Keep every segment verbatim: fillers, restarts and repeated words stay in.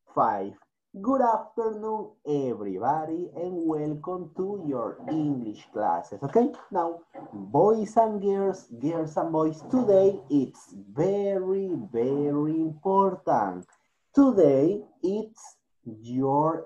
five. Good afternoon, everybody, and welcome to your English classes. Okay, now, boys and girls, girls and boys, today it's very, very important. Today it's your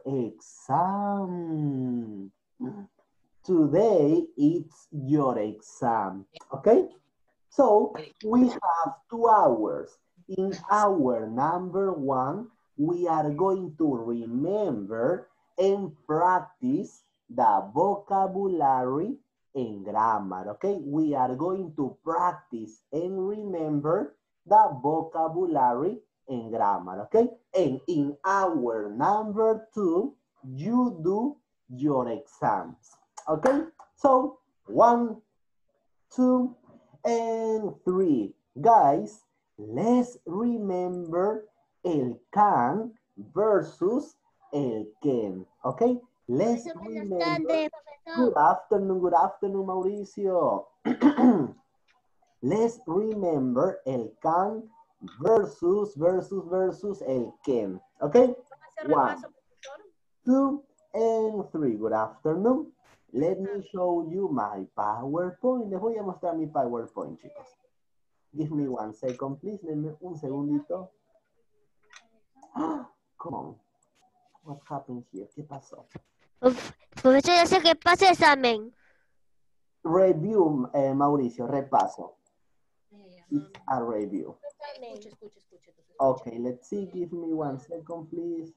exam. Today it's your exam. Okay, so we have two hours. In hour number one, we are going to remember and practice the vocabulary and grammar, okay? We are going to practice and remember the vocabulary and grammar, okay? And in hour number two, you do your exams, okay? So, one, two, and three. Guys, let's remember el can versus el can. Okay? Let's remember. Good afternoon, good afternoon, Mauricio. Let's remember el can versus, versus, versus el can. Okay? One, two, and three. Good afternoon. Let me show you my PowerPoint. Les voy a mostrar mi PowerPoint, chicos. Give me one second, please. Denme un segundito. Ah, come on. What happened here? ¿Qué pasó? Profesor, ya sé que pasa examen. Review, eh, Mauricio, repaso. It's a review. Okay, let's see. Give me one second, please.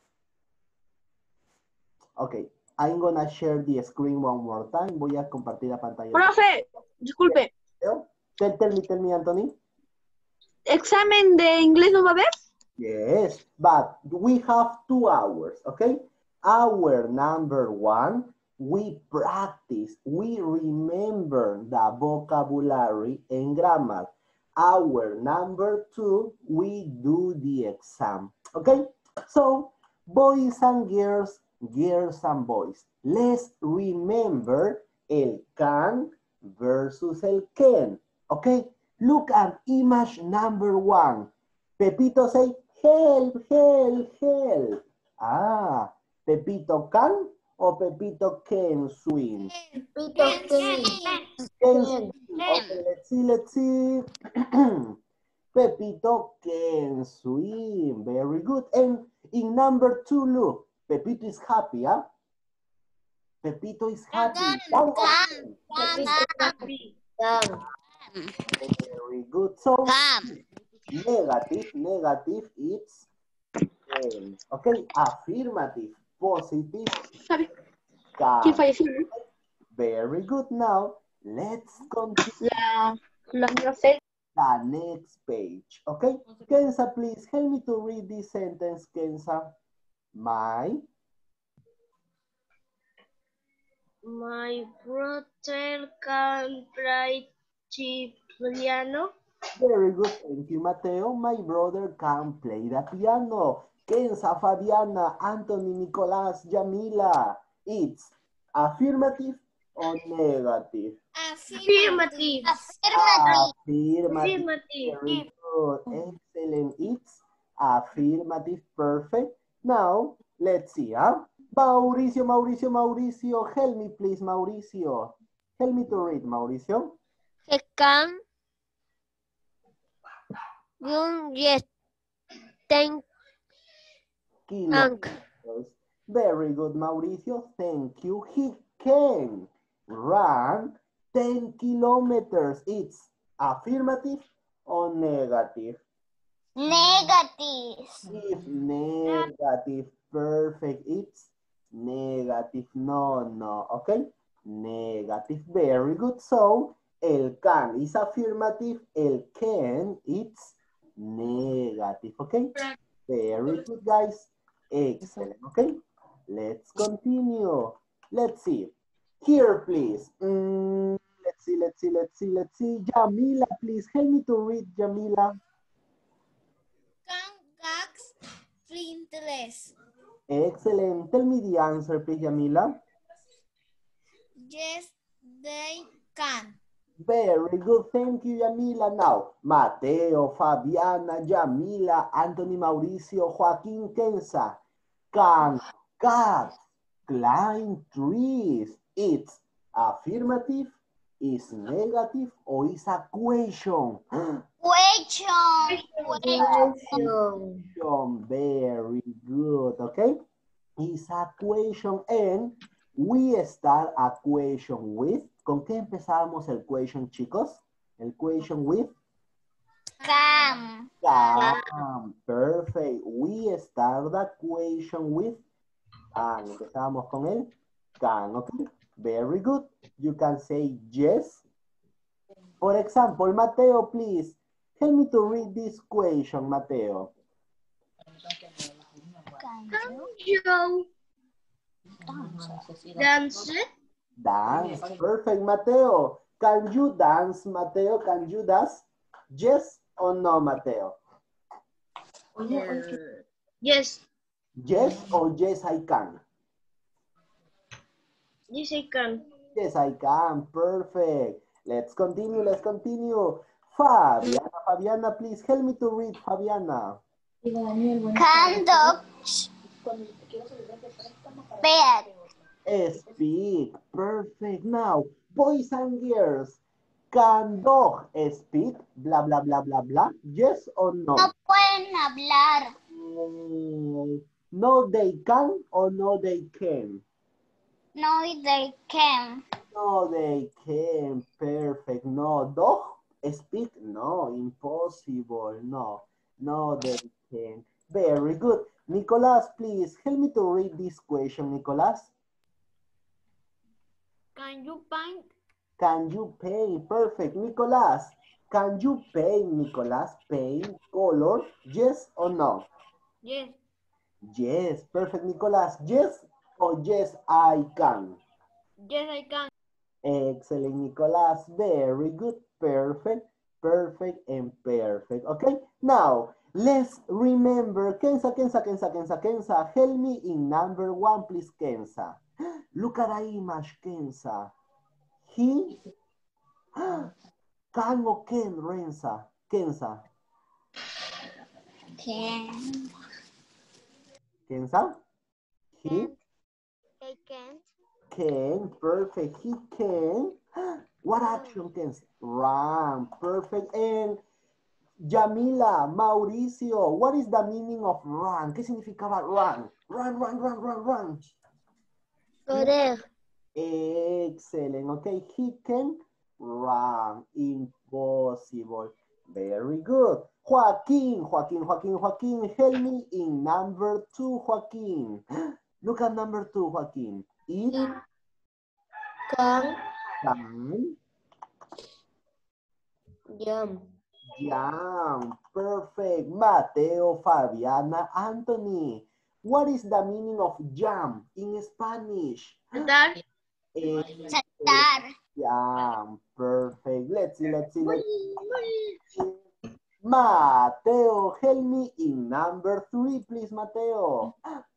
Okay, I'm gonna share the screen one more time. Voy a compartir la pantalla. Profe, disculpe. Tell, tell me, tell me, Anthony. ¿Examen de inglés no va a haber? Yes, but we have two hours, okay? Hour number one, we practice, we remember the vocabulary and grammar. Hour number two, we do the exam, okay? So, boys and girls, girls and boys, let's remember el can versus el can, okay? Look at image number one. Pepito say, help, help, help. Ah, Pepito can o Pepito can swim? Pepito Can swim. Okay, let's see, let's see. Pepito can swim. Very good. And in number two, look, Pepito is happy, huh? Pepito is happy. Can, can. Very good. So, negative, negative, it's can. Okay, affirmative, positive, can. Very good. Now, let's continue La, la, no sé. the next page. Okay, Kenza, please help me to read this sentence, Kenza. My My brother can play piano. Very good. Thank you, Mateo. My brother can play the piano. Kenza, Fabiana, Anthony, Nicolás, Jamila. It's affirmative or negative? Affirmative. Affirmative. Affirmative. Very good. Excellent. It's affirmative. Perfect. Now, let's see. Huh? Mauricio, Mauricio, Mauricio. Help me, please, Mauricio. Help me to read, Mauricio. He can run yes ten Kilometers. Very good, Mauricio. Thank you. He can run ten kilometers. It's affirmative or negative? Negative. If negative, perfect. It's negative. No, no. Okay. Negative. Very good. So, el can is affirmative. El can, it's negative. Okay. Very good, guys. Excellent. Okay. Let's continue. Let's see. Here, please. Mm, let's see, let's see, let's see, let's see. Jamila, please help me to read, Jamila. Can gags flintless. Excellent. Tell me the answer, please, Jamila. Yes, they can. Very good. Thank you, Yamila. Now, Mateo, Fabiana, Yamila, Anthony, Mauricio, Joaquín, Kenza. Can cats climb trees? It's affirmative, is negative, or is a question? Question. Question. Very good. Okay. It's a question and we start a question with. ¿Con qué empezamos el question, chicos? El question with. Can. Can. Perfect. We start the question with can. Empezamos con el can. Okay. Very good. You can say yes. For example, Mateo, please help me to read this question, Mateo. Can you dance? Dance. Perfect, Mateo. Can you dance, Mateo? Can you dance? Yes or no, Mateo? Uh, yes. Yes or yes, I can? Yes, I can. Yes, I can. Perfect. Let's continue. Let's continue. Fabiana, Fabiana, please help me to read, Fabiana. Can dogs bed? Speak. Perfect. Now, boys and girls, can dog speak? Blah, blah, blah, blah, blah. Yes or no? No pueden hablar. Mm, no, they can or no, they can? No, they can. No, they can. Perfect. No, dog speak? No, impossible. No, no, they can. Very good. Nicolas, please help me to read this question, Nicolas. Can you paint? Can you paint? Perfect. Nicolas, can you paint, Nicolas? Paint, color, yes or no? Yes. Yes. Perfect, Nicolas. Yes or yes, I can? Yes, I can. Excellent, Nicolas. Very good. Perfect, perfect, and perfect. Okay, now let's remember. Kenza, Kenza, Kenza, Kenza, Kenza. Help me in number one, please, Kenza. Look at the image, Kenza. He can or can, Renza? Kenza. Can. Kenza? He I can. can. Perfect. He can. What action, Kenza? Run. Perfect. And Yamila, Mauricio, what is the meaning of run? ¿Qué significaba run? Run, run, run, run, run. Correr. Excellent. Okay, he can run. Impossible. Very good. Joaquin, Joaquin, Joaquin, Joaquin, help me in number two, Joaquin. Look at number two, Joaquin. It Can. can Jump. jump. Perfect. Mateo, Fabiana, Anthony. What is the meaning of jump in Spanish? Saltar. Eh, Saltar. Jump. Perfect. Let's see, let's see, let's see. Mateo, help me in number three, please, Mateo.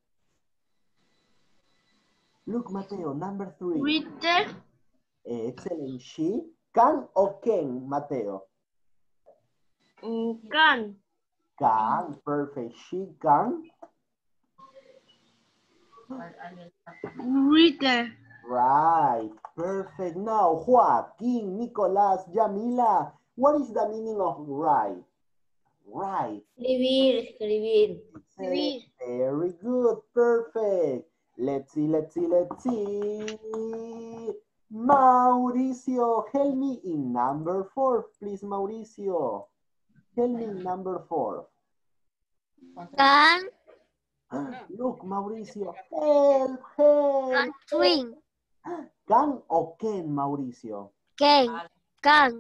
Look, Mateo, number three. Reader. Excellent. She can or can, Mateo? Mm, Can. Can. Perfect. She can. Reader. Right. Perfect. Now, Joaquin, Nicolás, Yamila, what is the meaning of right? Right. Escribir. Escribir. Excellent. Very good. Perfect. Let's see, let's see, let's see. Mauricio, help me in number four, please, Mauricio. Help me in number four. Can. Look, Mauricio, help, help. Swing. Can or can, Mauricio? Can. Can.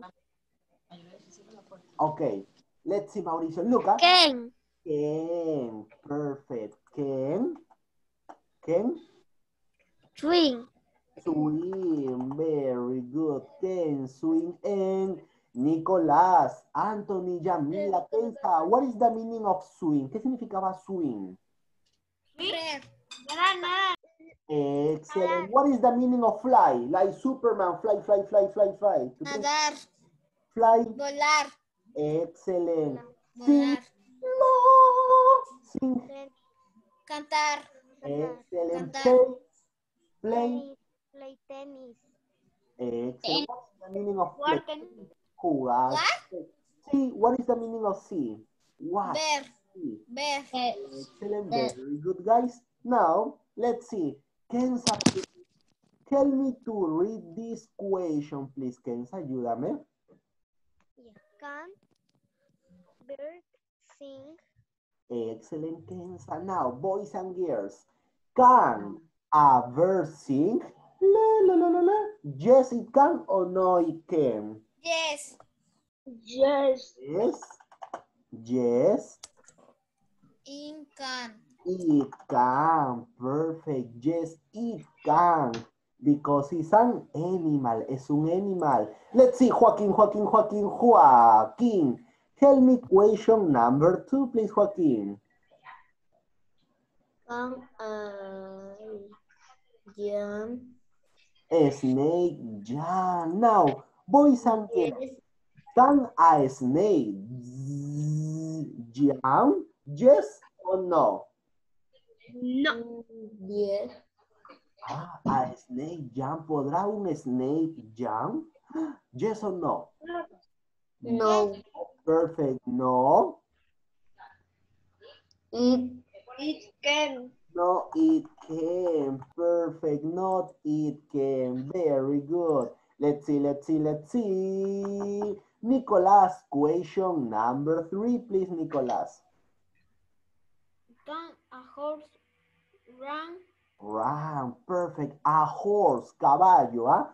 Okay, let's see, Mauricio. Look, ah. Can. Can. Perfect. Can. Can. Swing. Swim. Very good. Can swim. And Nicolás, Anthony, Yamila, Kenza, what is the meaning of swim? ¿Qué significaba swim? Correr. Nadar, nadar. Excellent. What is the meaning of fly? Like Superman, fly, fly, fly, fly, fly. Nadar. Fly. Volar. Excellent. Sing. Volar. No. Sing. Cantar. Excellent. Cantar. Play. Play. Play tenis. Excellent. What is the meaning of play? Jugar tenis. Jugar. What? See. What is the meaning of see? What? Ver. See. Ver. Excellent. Very good, guys. Now, let's see. Kenza, please, tell me to read this question, please. Kenza, ayúdame. Can bird sing? Excellent, Kenza. Now, boys and girls, can a bird sing? La, la, la, la, la. Yes, it can or no, it can. Yes. Yes. Yes. Yes. In can. It can. Perfect. Yes, it can. Because it's an animal. Es un animal. Let's see, Joaquín, Joaquín, Joaquín, Joaquín. Tell me question number two, please, Joaquín. Can a jump? A snake jump. Now, boys and girls, can a snake jump? Yes or no? No. Yes. Ah, a snake jump. ¿Podrá un snake jump? Yes or no? No. Perfect. No. It. It can. No, it can. Perfect. Not it can. Very good. Let's see, let's see, let's see. Nicolas, question number three, please, Nicolas. Can a horse run? Run. Perfect. A horse, caballo, ¿ah?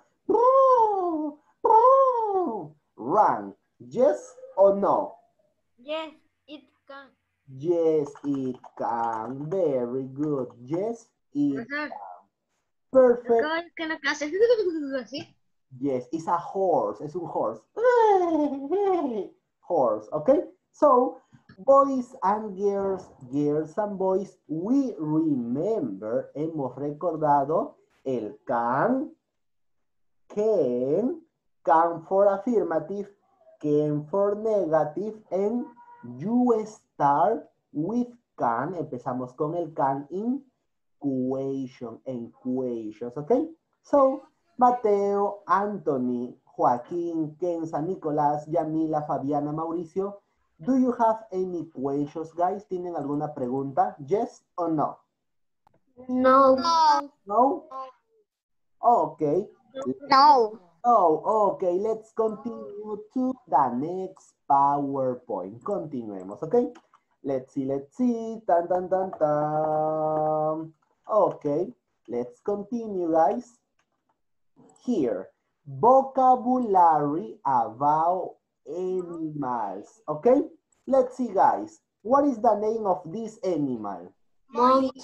Run. Yes or no? Yes, it can. Yes, it can. Very good. Yes, it Ajá. can. Perfect. Acá que la clase. Así. Yes, it's a horse. Es un horse. Horse, okay? So, boys and girls, girls and boys, we remember, hemos recordado el can, can, can for affirmative, can for negative, and you start with can. Empezamos con el can in question, en questions, okay? So, Mateo, Anthony, Joaquín, Kenza, Nicolás, Yamila, Fabiana, Mauricio, do you have any questions, guys? ¿Tienen alguna pregunta? Yes or no? No. No. No? Okay. No. Oh, okay. Let's continue to the next PowerPoint. Continuemos, okay? Let's see, let's see. Tan, tan, tan, tan. Okay. Let's continue, guys. Here, vocabulary about animals. Okay, let's see, guys. What is the name of this animal? Monkey.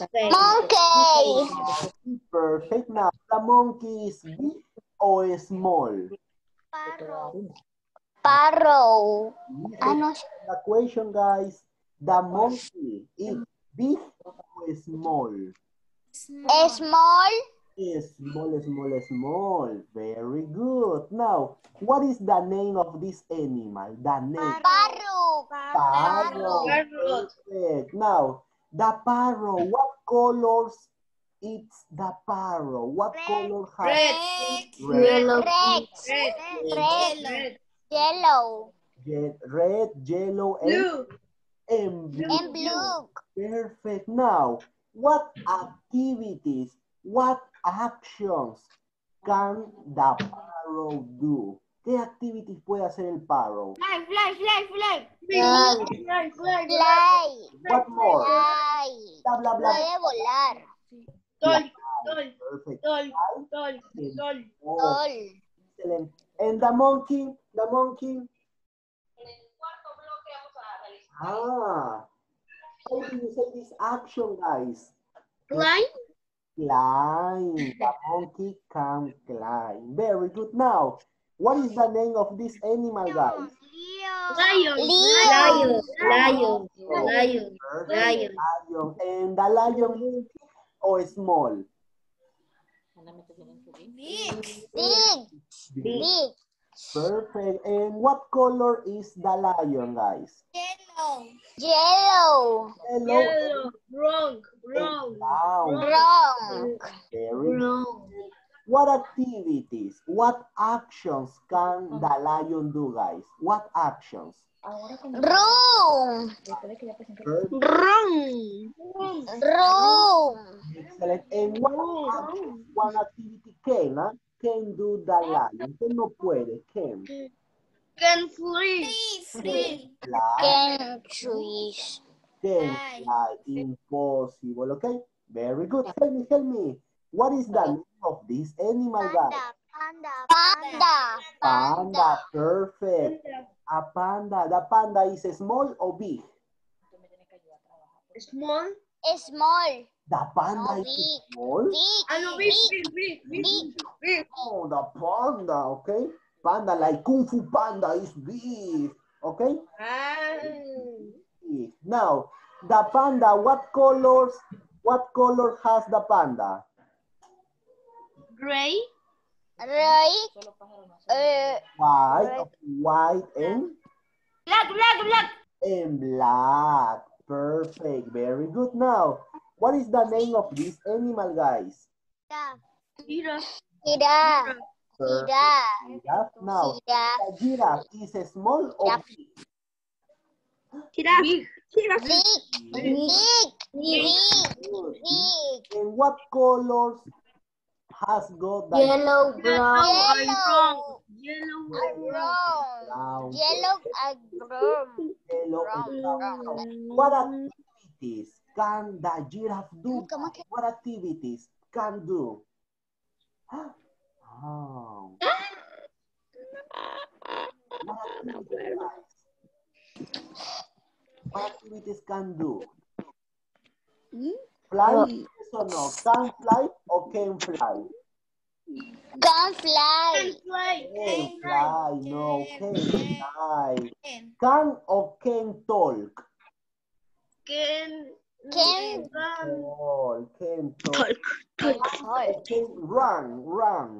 Monkey. Perfect. Now, the monkey is big or small? Parrot. Parrot. Ah, no. The question, guys. The monkey is big or small? Small. Small. Small, small, small. Very good. Now, what is the name of this animal? The name. Parrot. Parrot. Parrot. Perfect. Now, the parrot. What colors is the parrot? What color has Red. Red. Red. Red. Red. Red. Yellow. Ye- Red, yellow, and, Blue. and blue. And blue. Perfect. Now, what activities, what actions can the parrot do? ¿Qué activities puede hacer el parrot? Fly, fly, fly, fly. Fly. Fly, fly. Fly. What more? Fly. Bla, bla, bla. Puede volar. Tol, tol, Perfect. tol, tol, tol. Oh, Sol. excellent. And the monkey, the monkey. Ah, how do you say this action, guys? Climb. Climb. The monkey can climb. Very good. Now, what is the name of this animal, guys? Lion. Lion. Lion. Lion. Perfect. Lion. Lion. And the lion is big or small? Big. Big. Big. Perfect. And what color is the lion, guys? Yellow. Yellow. Yellow. Yellow. Wrong. Wrong. Brown. Wrong. Very good. Wrong. What activities, what actions can the lion do, guys? What actions? Room. Perfect. Wrong. Room. Excellent. And what action, one activity can, huh? Can do the lion? Que no puede, can. Can flee. Free. Fly, Can trees. can fly. Impossible, okay? Very good. Tell me, tell me. What is the name of this animal, guys? Panda. Panda. Panda. Perfect. A panda. The panda is small or big? Small. Small. The panda No, is big. small. Big. Ah, no, big, Big. big, big, big, Big. big. Oh, the panda, okay? Panda, like Kung Fu Panda is big, okay? Ah. Big. Now, the panda, what colors, what color has the panda? Gray. Right. Uh, White, Red. white and, Black, black, black. and black. Perfect, very good. Now, what is the name of this animal, guys? Giraffe. Giraffe. Perfect. Giraffe. Giraffe. Now, Giraffe. the giraffe is a small or Giraffe. big? Giraffe. Big. Giraffe. Big. Big. Big. Good. Big. And what colors has got the Yellow, Yellow and brown. Yellow. Yellow And and brown. brown. brown? Yellow and brown. Yellow Brown, and brown. brown. What activities can the giraffe do? ¿Cómo que? What activities can do? Oh. What activities, guys? What activities can do? Fly, yes or no? Can fly or can fly? Can fly. Can fly. Can fly, no, can fly. Can or can talk? Can. Can Can. Talk, can talk. Talk. Or can run, run.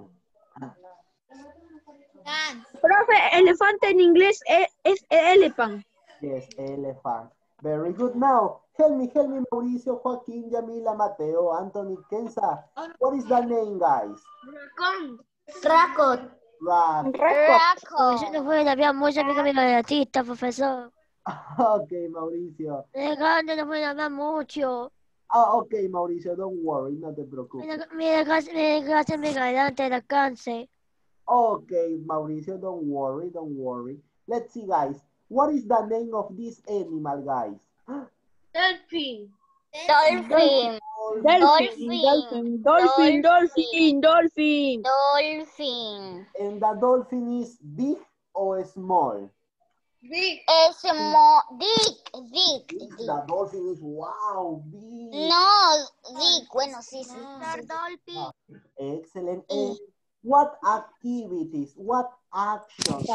Profe, elefante en inglés es, es elephant. Yes, elephant. Very good. Now, help me, help me, Mauricio, Joaquín, Yamila, Mateo, Anthony, Kenza. What is the name, guys? Raccoon. Raccoon. Rat. Raccoon. No puede había mucha amiga mi gatita, profesor. Ok, Mauricio. Es grande, no puede hablar mucho. Ah, ok, Mauricio, don't worry, no te preocupes. Mira, mira, casi, mira, casi me adelante la cáncer. Ok, Mauricio, don't worry, don't worry. Let's see, guys. What is the name of this animal, guys? Dolphin. Dolphin. Dolphin, dolphin, dolphin, dolphin, dolphin. Dolphin. And the dolphin is big or small? Big. Small. Big. Big. Big. Big. The dolphin is, wow, big. No, big. Bueno, sí, sí. Ah, excellent. And what activities, what actions?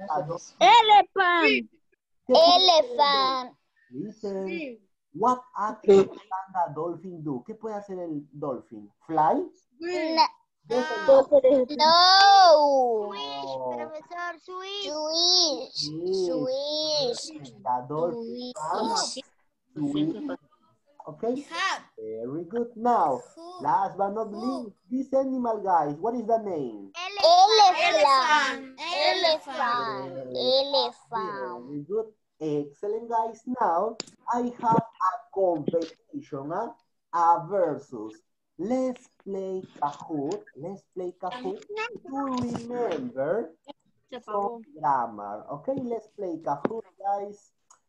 Elephant. Elephant. Listen. Big. What action can the dolphin do? ¿Qué puede hacer el dolphin? Fly? Big. Yes or no? No. Oh, Profesor, Swish. yes. Swish. The dolphin can swim. Okay? Very good. Now, last but not least, this animal, guys, what is the name? Elephant. Elephant. Elephant. Very good. Excellent, guys. Now, I have a competition, huh? A versus. Let's play Kahoot. Let's play Kahoot to remember some grammar. Okay, let's play Kahoot, guys.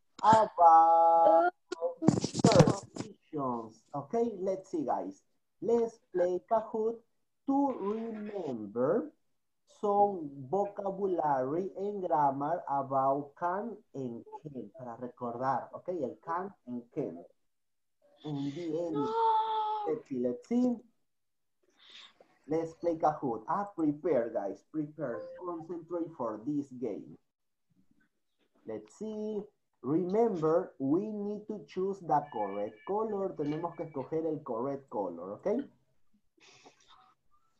About prepositions. Okay, let's see, guys. Let's play Kahoot to remember some vocabulary and grammar about can and can. Para recordar, okay, el can and can. And the end. Let's see, let's see. Let's play Kahoot. Ah, prepare, guys. Prepare. Concentrate for this game. Let's see. Remember, we need to choose the correct color. Tenemos que escoger el correct color, ¿ok?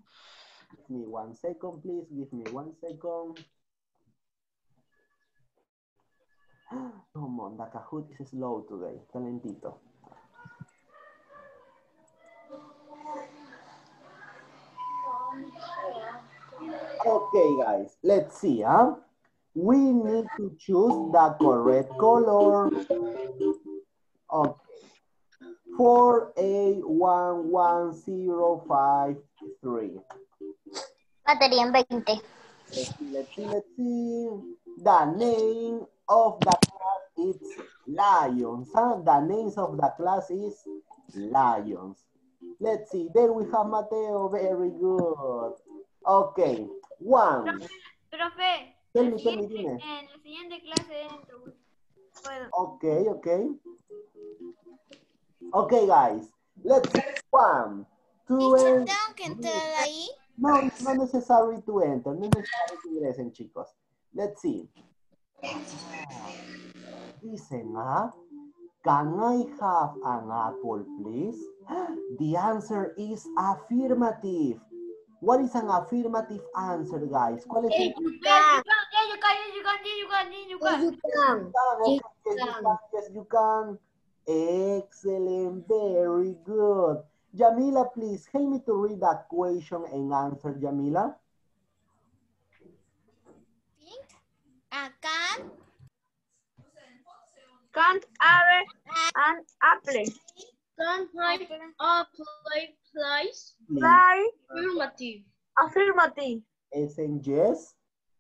Give me one second, please. Give me one second. Come on, the Kahoot is slow today. Talentito. Okay, guys, let's see, huh? We need to choose the correct color. Okay. four A one one zero five three. Batería en veinte. Let's see, let's see, let's see. The name of the class is Lions. Huh? The names of the class is Lions. Let's see. There we have Mateo. Very good. Okay. One. Profe, Tell la me, tell me, siguiente- dime. en la siguiente clase entro. Puedo. Okay, okay. Okay, guys. Let's see. One, two, and... ¿Tengo que entrar ahí? No, it's not necessary to enter. No es necesario que ingresen, chicos. Let's see. Listen, huh? Can I have an apple, please? The answer is affirmative. What is an affirmative answer, guys? ¿Cuál es el... Yeah, you can, yeah, you can, yeah, you can, yeah, you can, yeah, you can. You can. Okay, yes, you can. Yes, you can. Excellent. Very good. Jamila, please help me to read that question and answer, Jamila. Acá. Can't have an apple. Can I apply place? Please. Fly. Affirmative. Affirmative. Is in yes?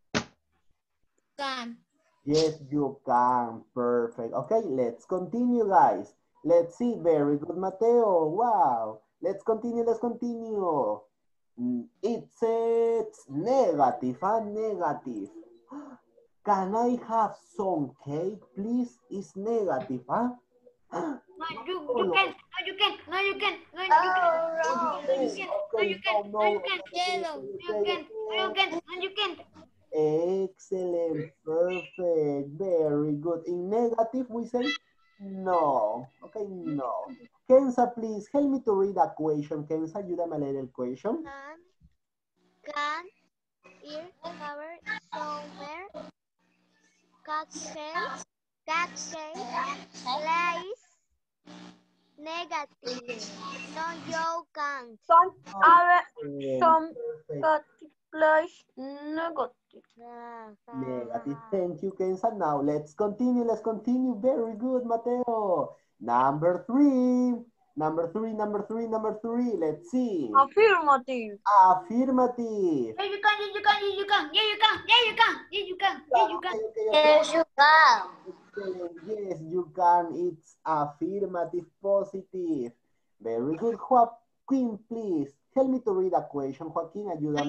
Can. Yes, you can. Perfect. Okay, let's continue, guys. Let's see. Very good, Mateo. Wow. Let's continue. Let's continue. Mm, It says negative, huh? Negative. Can I have some cake, please? It's negative, huh? No, you, you can, no, you can, no, you can, no, you can, no, you can, no, you can, no, you can, Yellow. no, you can, no, you can, no, you can. Excellent, perfect, very good. In negative, we say no. Okay, no. Kenza, please help me to read a question. Kenza, ayúdame a leer el question. Can, can, ear, cover, somewhere, cat shells, cat shells, place, negative. No, you can't. Can't have Excellent, some perfect. place negative. Negative. Thank you, Kenza. Now let's continue. Let's continue. Very good, Mateo. Number three. Number three, number three, number three. Let's see. Affirmative. Affirmative. Yeah, you can, yeah, you can, yeah, you can, yeah, you can, yeah, you can, yeah, you can, yeah, you can. Okay, okay, okay. Yes, you can. Excellent. Yes, you can. It's affirmative positive. Very good. Joaquin, please. Help me to read a question. Joaquin, ayúdame.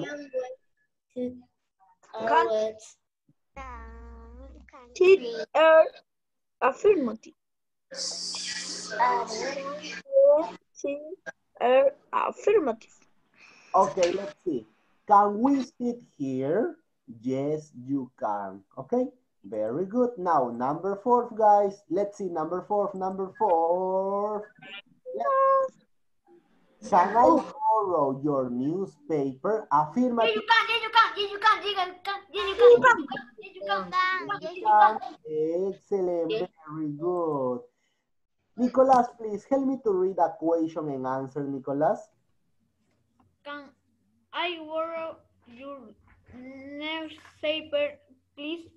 Can't Can, sit air. Affirmative. Sit air. Affirmative. Okay, let's see. Can we sit here? Yes, you can. Okay, very good. Now, number four, guys. Let's see, number four, number four. Let's- Can I borrow your newspaper? Yeah, Affirmative. you can, yeah, you can, yeah, you can, yeah, you can, yeah, you can, yeah, you can, yeah, you can. Can. Excellent, very good. Nicolas, please help me to read a question and answer, Nicolas. Can I borrow your newspaper, please?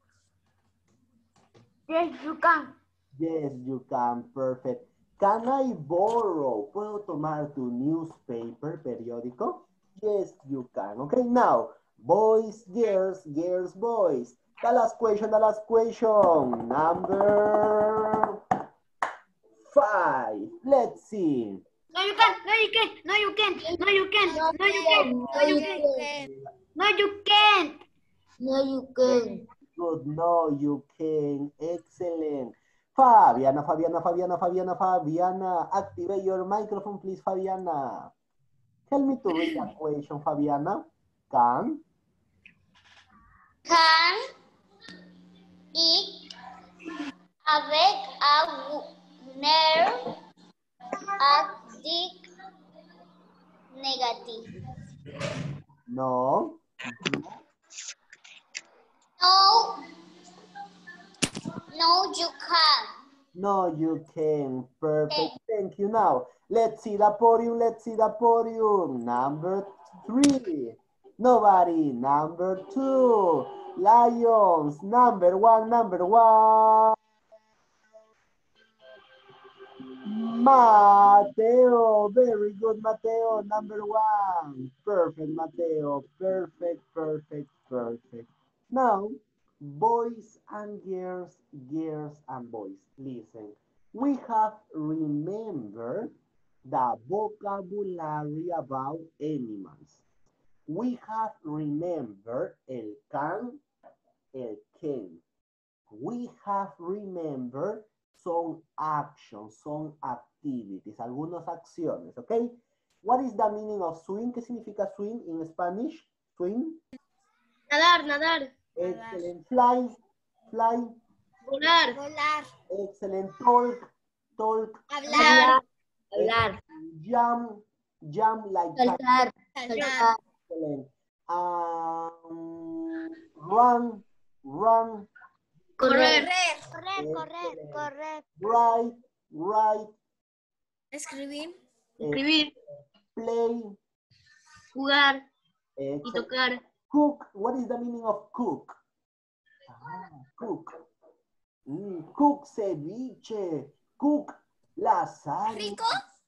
Yes, you can. Yes, you can. Perfect. Can I borrow? ¿Puedo tomar tu newspaper, periódico? Yes, you can. Okay, now, boys, girls, girls, boys. The last question, the last question. Number five. Let's see. No, you can, no, you can, no, you can, no, you can, no, you can, no, you can, no, you can't. No, you can. Good. No, you can. Excellent. Fabiana, Fabiana, Fabiana, Fabiana, Fabiana. Activate your microphone, please, Fabiana. Help me to read that question, Fabiana. Can. Can it avec a nerve addict negative? No. No. No, you can't. No, you can. Perfect. Thank you. Now, let's see the podium. Let's see the podium. Number three. Nobody. Number two. Lions. Number one. Number one. Mateo. Very good, Mateo. Number one. Perfect, Mateo. Perfect, perfect, perfect. Now, boys and girls, girls and boys, listen. We have remembered the vocabulary about animals. We have remembered el can, el can. We have remembered some actions, some activities, algunas acciones, ¿ok? What is the meaning of swim? ¿Qué significa swim in Spanish? Swim. Nadar, nadar. Excellent. Fly, fly. Volar. Volar. Excellent. Talk, talk. Hablar. Hablar. Jump, jump like Saltar. Saltar. excellent. Um, run, run. Correr. Correr, correr, correr. Write, write. Escribir. Escribir. Play. Jugar. Y Excellent. tocar. Cook. What is the meaning of cook? Ah, cook. Mm, cook ceviche. Cook lasaña. Rico.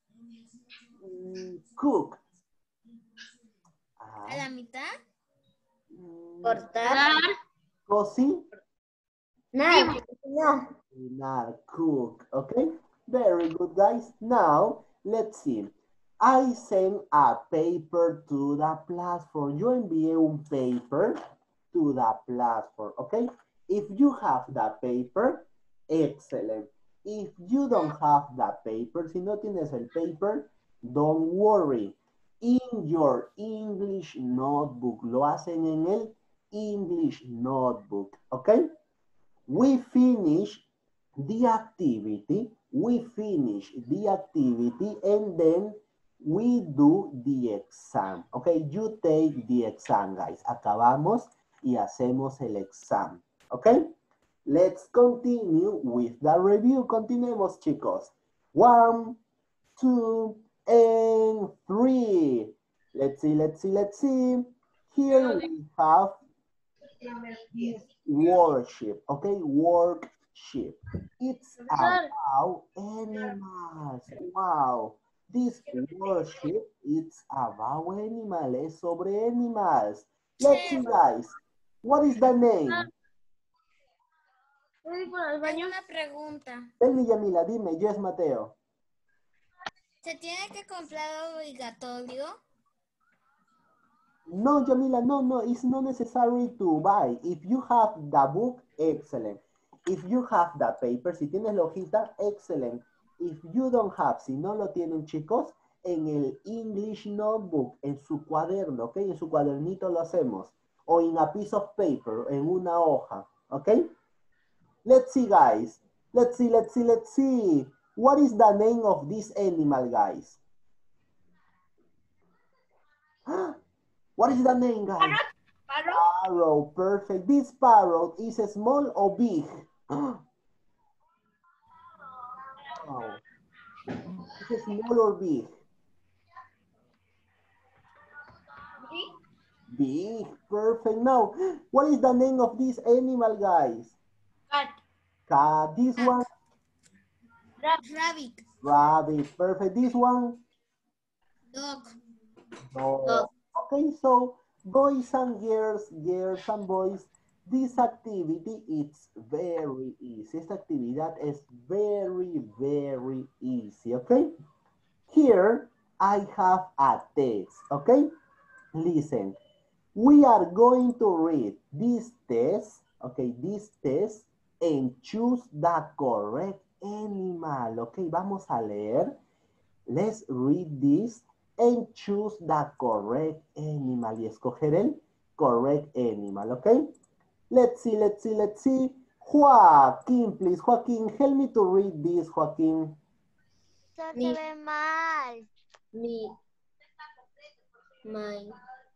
Mm, cook. A la Ah, mitad. mm, Cortar. Dar. cocina. Nada. No. Not cook. Okay. Very good, guys. Now, let's see. I sent a paper to the platform. Yo envié un paper to the platform. Okay. If you have the paper, excellent. If you don't have the paper, si no tienes el paper, don't worry. In your English notebook. Lo hacen en el English notebook. Okay. We finish the activity. We finish the activity and then we do the exam. Okay. You take the exam, guys. Acabamos y hacemos el exam. Okay. Let's continue with the review. Continuemos, chicos. One, two, and three. Let's see, let's see, let's see. Here we have worship, okay? Worship. It's about animals. Wow. This worship, it's about animals. Es sobre animals. Let's see, guys. What is the name? Tengo una pregunta. Tell me, Yamila, dime. Yes, Mateo. ¿Se tiene que comprar obligatorio? No, Jamila, no, no, it's not necessary to buy. If you have the book, excellent. If you have the paper, si tienes la hojita, excellent. If you don't have, si no lo tienen, chicos, en el English notebook, en su cuaderno, ¿ok? En su cuadernito lo hacemos. O in a piece of paper, en una hoja, ¿ok? Let's see, guys. Let's see, let's see, let's see. What is the name of this animal, guys? What is the name, guys? Parrot. Parrot. Parrot, perfect. This parrot is small or big? Oh. Is it small or big? Big, perfect. Now, what is the name of this animal, guys? Cat. Cat. This one? Rabbit. Rabbit, perfect. This one? Dog. Dog. Okay, so boys and girls, girls and boys, this activity is very easy. Esta actividad es very, very easy, okay? Here, I have a text, okay? Listen, we are going to read this test, okay, this test, and choose the correct animal, okay? Vamos a leer. Let's read this and choose the correct animal. Y escoger el correct animal, okay? Let's see, let's see, let's see. Joaquín, please. Joaquín, help me to read this, Joaquín. Eso se ve mal. Mi. My.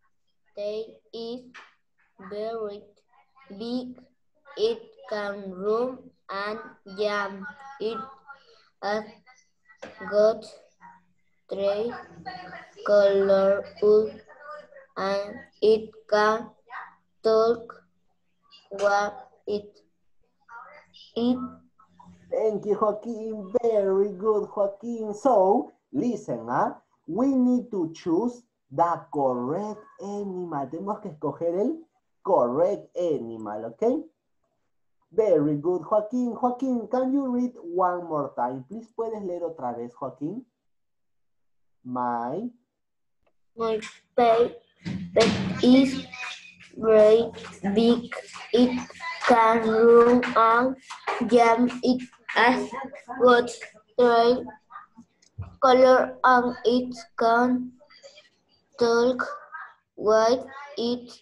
tail is very big. It can run and jump. It has got three colors and it can talk. What it it Thank you, Joaquin. Very good, Joaquin. So, listen, ¿ah? We need to choose the correct animal. Tenemos que escoger el correct animal, ¿ok? Very good, Joaquin. Joaquin, can you read one more time? Please, ¿puedes leer otra vez, Joaquin? My. my pet pet is very big. It can run and jump. It has got three colors and it can talk. What it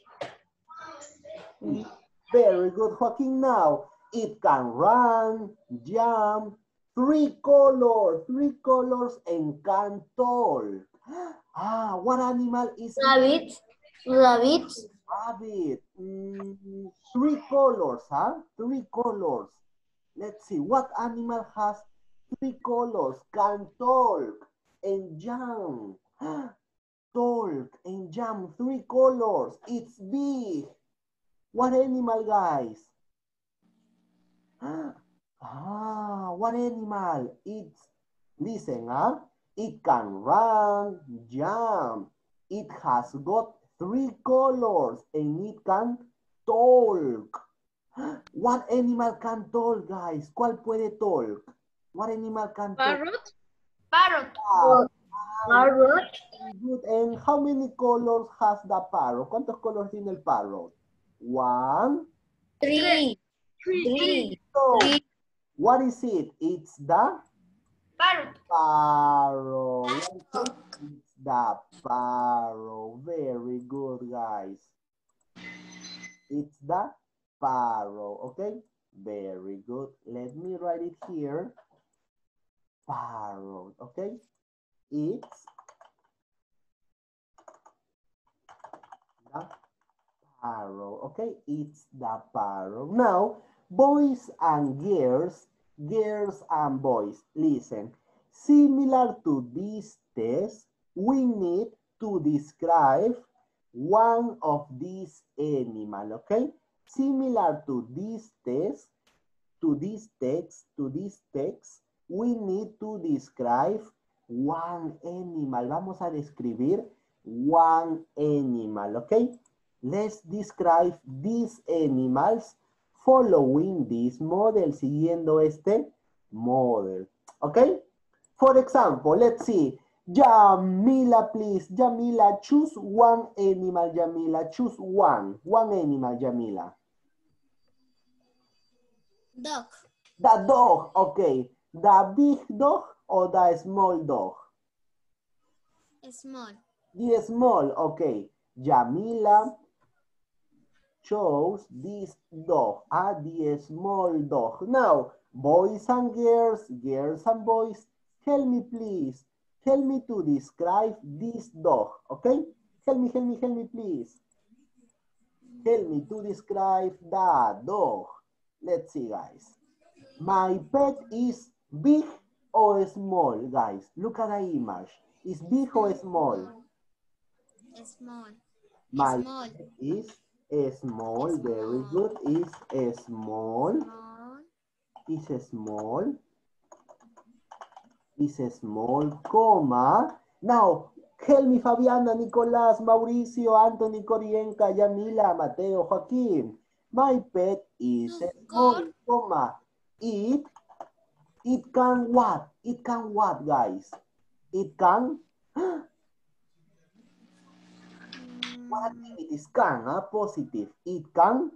Very good, Joaquin. Now, it can run, jump, three colors, three colors, and can talk. Ah, what animal is it? rabbit rabbit Rabbit. Mm, three colors, huh? Three colors. Let's see, what animal has three colors, can talk and jump? Talk and jump, three colors. It's big. What animal, guys? Ah, what animal? It's, listen, huh? It can run, jump. It has got three colors and it can talk. What animal can talk, guys? ¿Cuál puede talk? What animal can talk? Parrot. Parrot. Ah, parrot good. And how many colors has the parrot? ¿Cuántos colores tiene el parrot? One. three three So, three what is it? It's the Parrot. parrot. What is it? It's the parrot. Very good, guys. It's the parrot. Okay? Very good. Let me write it here. Parrot. Okay? It's the parrot. Okay? It's the parrot. Now, boys and girls, girls and boys, listen. Similar to this test, we need to describe one of these animal, okay? Similar to this test, to this text, to this text, we need to describe one animal. Vamos a describir one animal, okay? Let's describe these animals following this model, siguiendo este model, okay? For example, let's see. Jamila, please. Jamila, choose one animal, Jamila. Choose one. One animal, Jamila. dog The dog, okay. The big dog or the small dog? small The small, okay. Jamila chose this dog, ah, the small dog. Now, boys and girls, girls and boys, help me please. Help me to describe this dog, okay? Help me, help me, help me please. Help me to describe the dog. Let's see, guys. My pet is big or small, guys? Look at the image. Is big or small? small My small pet is small, very good. Is small, small is small, is small, comma. Now, help me, Fabiana, Nicolás, Mauricio, Anthony, Corienca, Yamila, Mateo, Joaquín. My pet is small, comma. It, it can what? It can what, guys? It can, what activities can, ah, positive. It can,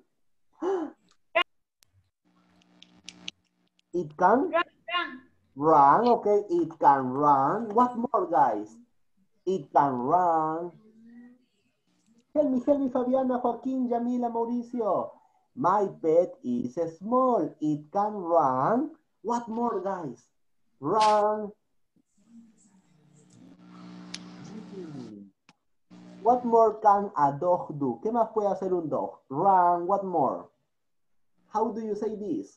it can Run, run. run, okay, it can run. What more, guys? It can run. Help me, help me, Fabiana, Joaquín, Yamila, Mauricio. My pet is small. It can run. What more, guys? Run. Hmm. What more can a dog do? ¿Qué más puede hacer un dog? Run, what more? How do you say this?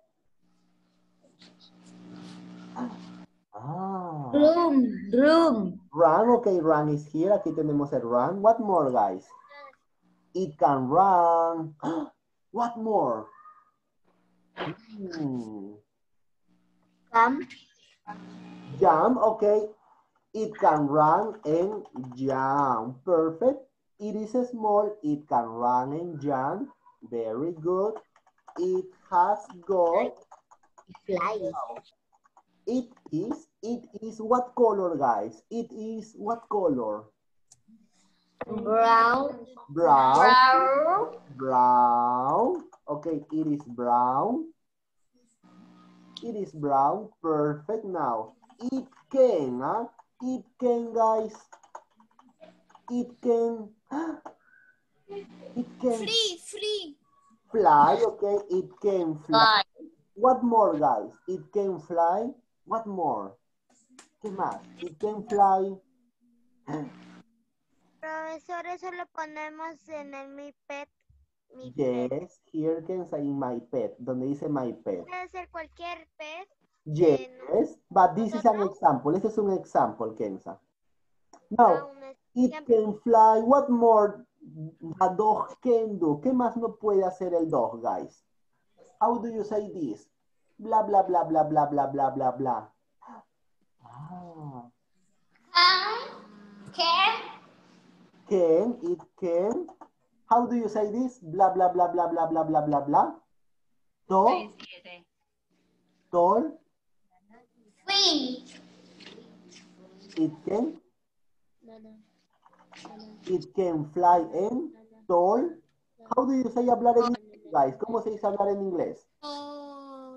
Ah. Room, room. Run, okay, run is here. Aquí tenemos el run. What more, guys? It can run. What more? Hmm. Come. Jump, okay. It can run and jump. Perfect. It is small. It can run and jump. Very good. It has got. Fly. It is. It is what color, guys? It is what color? Brown. Brown. Brown. Brown. Okay, it is brown. It is brown. Perfect. Now, it can, huh? It can, guys. It can. It can Free, free. fly. Okay, it can fly. What more, guys? It can fly. What more? ¿Qué más? It can fly. Profesor, eso lo ponemos en el mi pet. Mi pet. Yes, here can say my pet. Donde dice my pet. Puede ser cualquier pet. Yes, but this is an example. Este es un example, Kenza. Now, it can fly. What more a dog can do? ¿Qué más no puede hacer el dog, guys? How do you say this? Bla, bla, bla, bla, bla, bla, bla, bla, bla. Ah. Can. Can, it can. How do you say this? Bla, bla, bla, bla, bla, bla, bla, bla, bla. Tall. Tall. Swing. It can. It can fly and tall. How do you say hablar en inglés, guys? ¿Cómo se dice hablar en inglés? Oh.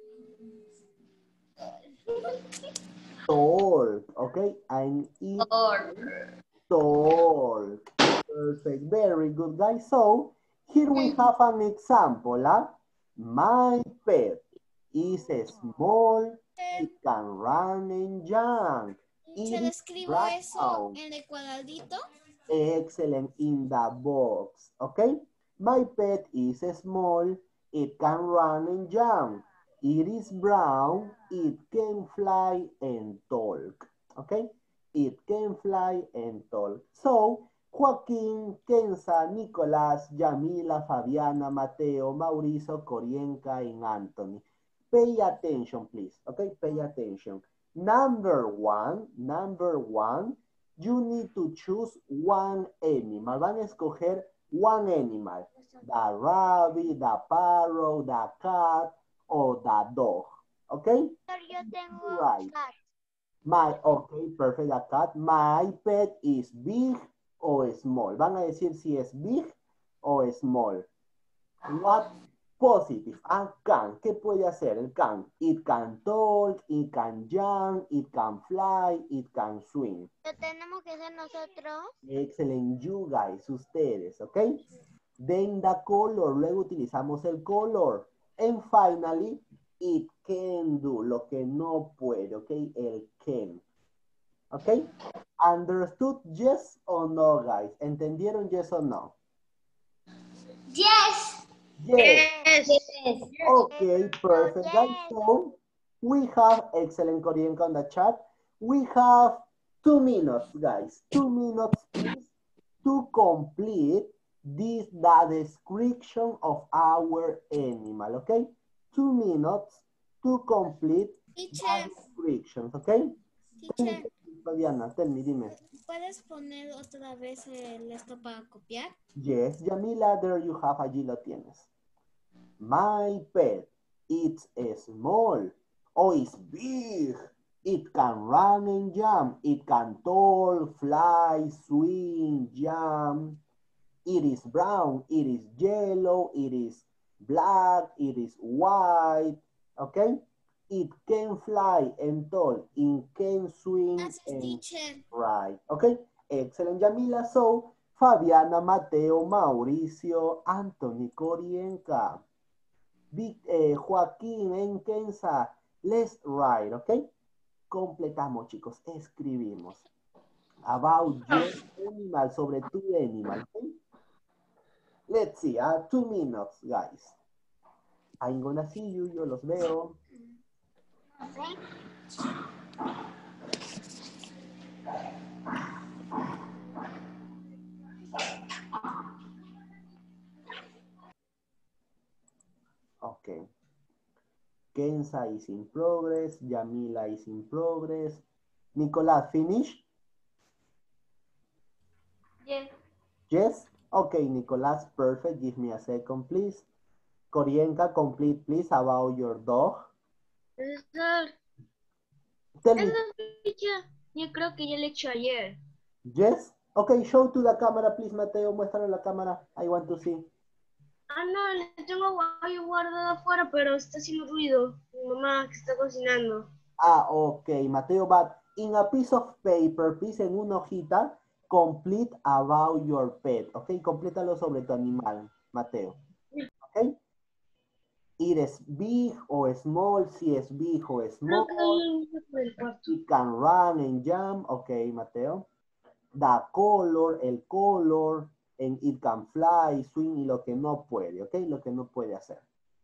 Tall, okay? And it Or. tall. Perfect, very good, guys. So, here we have an example, huh? My pet is small, it can run and jump. ¿Se It le is escribo brown. eso en el cuadradito? Excellent, in the box, okay? My pet is small, it can run and jump. It is brown, it can fly and talk, okay? It can fly and talk. So, Joaquín, Kenza, Nicolás, Yamila, Fabiana, Mateo, Mauricio, Corienca, and Anthony. Pay attention, please, okay? Pay attention. Number one, number one, you need to choose one animal. Van a escoger one animal. The rabbit, the parrot, the cat, or the dog. Okay? Yo tengo Right. cat. My, okay, perfect, the cat. My pet is big or small. Van a decir si es big o small. What positive? And can. ¿Qué puede hacer el can? It can talk, it can jump, it can fly, it can swim. Lo tenemos que hacer nosotros. Excellent, you guys, ustedes, ¿ok? Then the color, luego utilizamos el color. And finally, it can do, lo que no puede, ¿ok? El can. ¿Ok? Understood, yes or no, guys? ¿Entendieron yes or no? Yes. Yes. Yes. Okay, perfect, guys. So, we have, excellent Korean on the chat. We have two minutes, guys. Two minutes, please, to complete this, the description of our animal, okay? Two minutes to complete Teacher, the descriptions, okay? teacher, Fabiana, tell me, dime. ¿puedes poner otra vez el esto para copiar? Yes, Yamila, there you have, allí lo tienes. My pet, it's small or it's big. It can run and jump. It can talk, fly, swing, jump. It is brown. It is yellow. It is black. It is white. Okay? It can fly and talk. It can swing Gracias, and teacher. right. Okay? Excellent, Yamila. So, Fabiana, Mateo, Mauricio, Anthony, Corienca, Vic, eh, Joaquín, Enkenza, let's write, ¿ok? Completamos, chicos, escribimos. About your animal, sobre tu animal. Okay? Let's see, uh, two minutes, guys. I'm gonna see you, yo los veo. Okay. Kenza is in progress. Yamila is in progress. Nicolás, finish? Yes. Yes? Okay, Nicolás, perfect. Give me a second, please. Corienca, complete, please, about your dog. Profesor, Tell me. esa ficha yo creo que ya le he hecho ayer. Yes? Okay, show to the camera, please, Mateo. Muéstralo a la cámara. I want to see. Ah, no, le tengo ahí guardado afuera, pero está haciendo ruido. Mi mamá que está cocinando. Ah, okay, Mateo, but in a piece of paper, please, en una hojita, complete about your pet. Okay, complétalo sobre tu animal, Mateo. Okay? It is big or small, si es big o small. Creo que ahí por el cuarto. It can run and jump. Okay, Mateo. The color, el color, and it can fly, swing, y lo que no puede, okay? Lo que no puede hacer.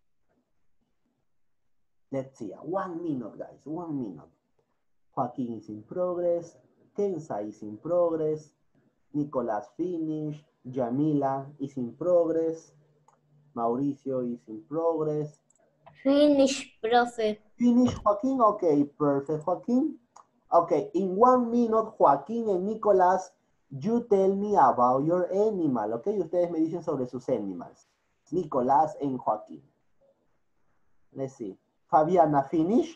Let's see, one minute, guys, one minute. Joaquín is in progress. Kenza is in progress. Nicolás finish. Yamila is in progress. Mauricio is in progress. Finish, profe. Finish, Joaquín? Okay, perfect, Joaquín. Okay, in one minute, Joaquín and Nicolás, you tell me about your animal, okay? Ustedes me dicen sobre sus animals. Nicolás and Joaquín. Let's see. Fabiana, finish?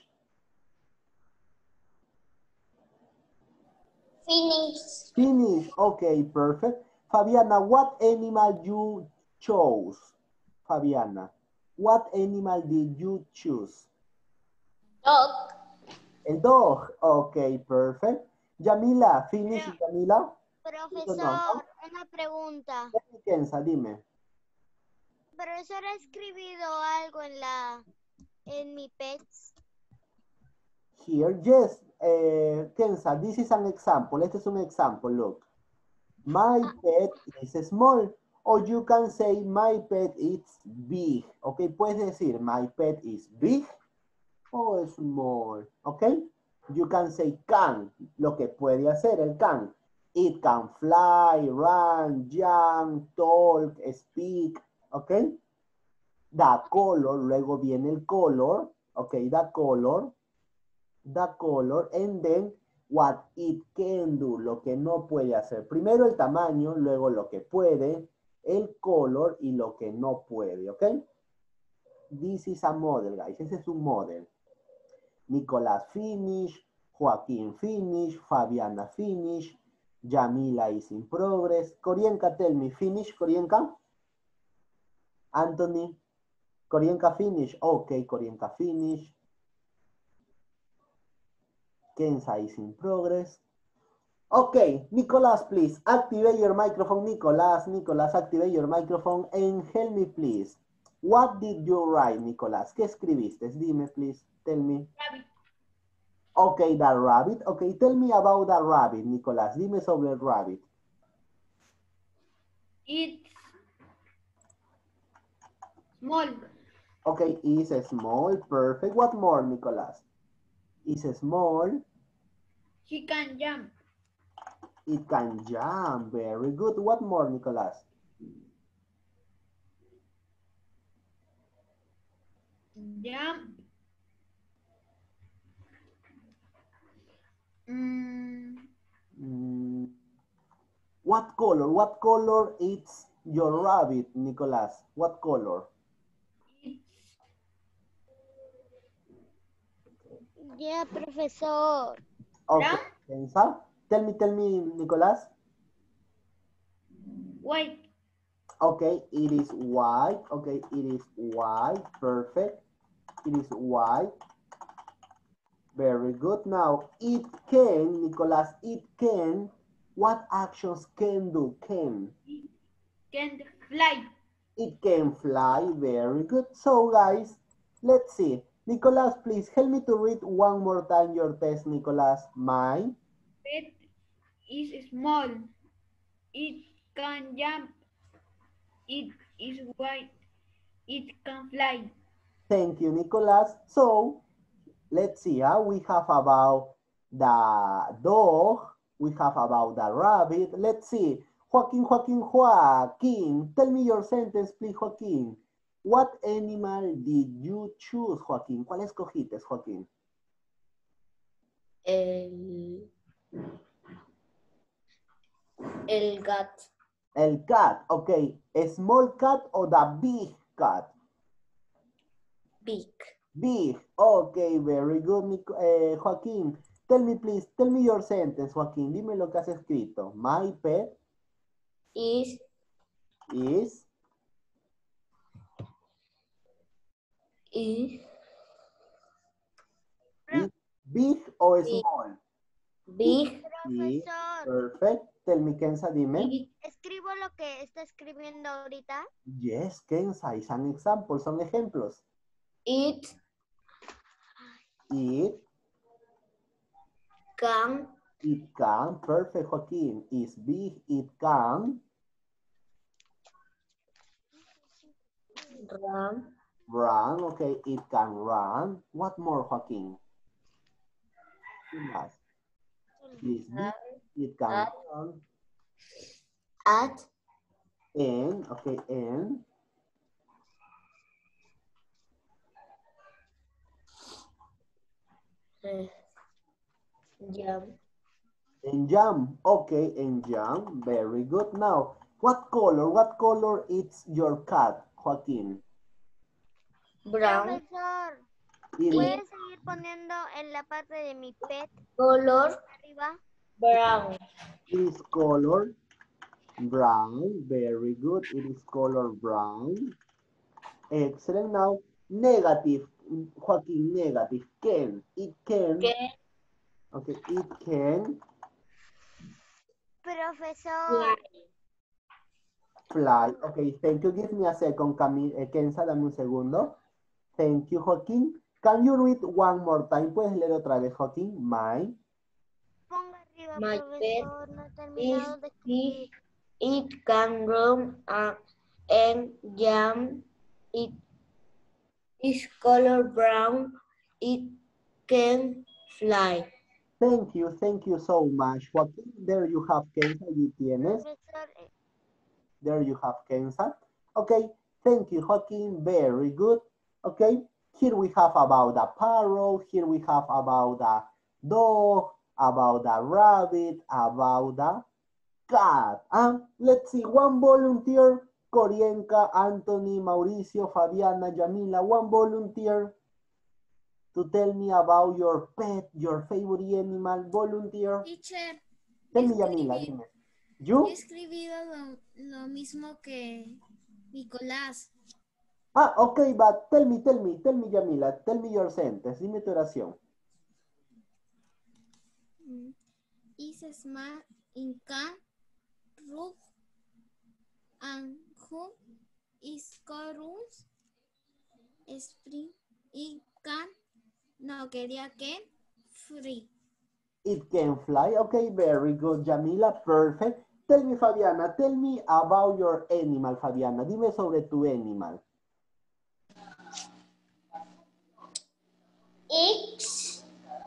Finish. Finish, okay, perfect. Fabiana, what animal you chose? Fabiana, what animal did you choose? Dog. A dog, okay, perfect. Yamila, finish, Pero- Yamila. Profesor, una pregunta. Kenza, dime. Profesor, ¿ha escribido algo en la en mi pets? Here, yes. Uh, Kenza, this is an example. Este es un example, look. My pet is small. Or you can say my pet is big. Ok, puedes decir my pet is big o small. Ok, you can say can. Lo que puede hacer el can. It can fly, run, jump, talk, speak. Ok, the color, luego viene el color. Ok, the color. The color, and then what it can do, lo que no puede hacer. Primero el tamaño, luego lo que puede, el color y lo que no puede, ¿ok? This is a model, guys. Ese es un model. Nicolás finish, Joaquín finish, Fabiana finish, Yamila is in progress. Corienca, tell me, finish, Corienca? Anthony, Corienca finish. Okay, Corienca finish. Kenza is in progress. Okay, Nicolás, please, activate your microphone. Nicolás, Nicolás, activate your microphone and help me, please. What did you write, Nicolás? ¿Qué escribiste? Dime, please, tell me. Rabbit. Okay, the rabbit. Okay, tell me about the rabbit, Nicolás. Dime sobre el rabbit. It's small. Okay, is small, perfect. What more, Nicolás? Is small. He can jump. It can jump. Very good. What more, Nicolás? Jump. Mm, Mm, what color? What color is your rabbit, Nicolás? What color? it's Ya, profesor. Okay, Brown? Kenza. Tell me, tell me, Nicolás. white. Okay, it is white. Okay, it is white. Perfect. It is white. Very good. Now, it can, Nicolás, it can. What actions can do? Can. Can fly. It can fly. Very good. So, guys, let's see. Nicolás, please help me to read one more time your test, Nicolás. My Pet is small. It can jump. It is white. It can fly. Thank you, Nicolas. So, let's see, huh? We have about the dog, we have about the rabbit. Let's see, Joaquin, Joaquin, Joaquin, tell me your sentence, please, Joaquin. What animal did you choose, Joaquin? ¿Cuál escogiste, Joaquin? El, el gato. El cat, okay. A small cat or the big cat? Big. Big, okay, very good, Nico, eh, Joaquin. Tell me, please, tell me your sentence, Joaquin. Dime lo que has escrito. My pet Is is... is is big or Big. small? big. Sí, Profesor, perfect. Tell me, Kenza, dime. Big. ¿escribo lo que está escribiendo ahorita? Yes, Kenza, is an example, son ejemplos. It It, can it can, perfect, Joaquin. Is big, it can run. run, okay, it can run. What more, Joaquin? ¿Qué más? Is big, it can At. run. At And, okay, and uh, jump. and jump, okay, and jump, very good. Now, what color, what color is your cat, Joaquin? Brown. Profesor, It ¿puedes seguir poniendo en la parte de mi pet Color arriba? brown. is color brown, very good. It is color brown. Excellent. Now, negative, Joaquin, negative, can, it can, Can okay, it can Profesor, fly. Okay, thank you. Give me a second, Camille, eh, Kenza, dame un segundo. Thank you, Joaquin. Can you read one more time? ¿Puedes leer otra vez, Joaquin? My, ponga arriba, My profesor, no he is terminado de escribir. big. It can run uh, and jump. It is color brown. It can fly. thank you, thank you so much, Joaquin. There you have Kenza, y tienes. Profesor, eh, There you have Kenza. Okay, thank you, Joaquin. Very good. Okay, here we have about the parrot, here we have about the dog, about the rabbit, about the cat. And let's see, one volunteer, Corienca, Anthony, Mauricio, Fabiana, Yamila, one volunteer to tell me about your pet, your favorite animal. Volunteer. Teacher, Tell me, escribí- Yamila, dime. yo You? he escribido lo, lo mismo que Nicolás. Ah, okay, but tell me, tell me, tell me, Yamila, tell me your sentence. Dime tu oración. Mm. Is smart in can roof and who is corus spring it can no quería que free. It can fly. Okay, very good, Yamila. Perfect. Tell me, Fabiana, tell me about your animal, Fabiana. Dime sobre tu animal. It's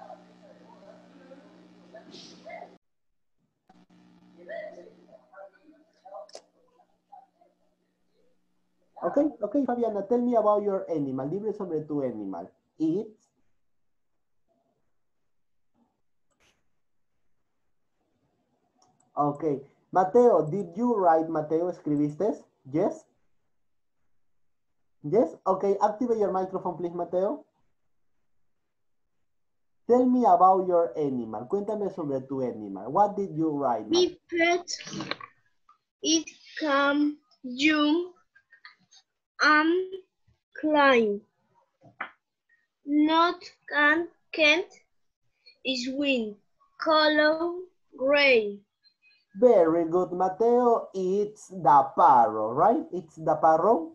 Okay, okay, Fabiana, tell me about your animal. Dime sobre tu animal. It's okay. Mateo, did you write, Mateo, escribiste? Yes? Yes? Okay, activate your microphone, please, Mateo. Tell me about your animal. Cuéntame sobre tu animal. What did you write, Mateo? Mi pet, it can jump and climb. Not can, can't, is win. Color gray. Very good, Mateo. It's the parrot, right? It's the parrot.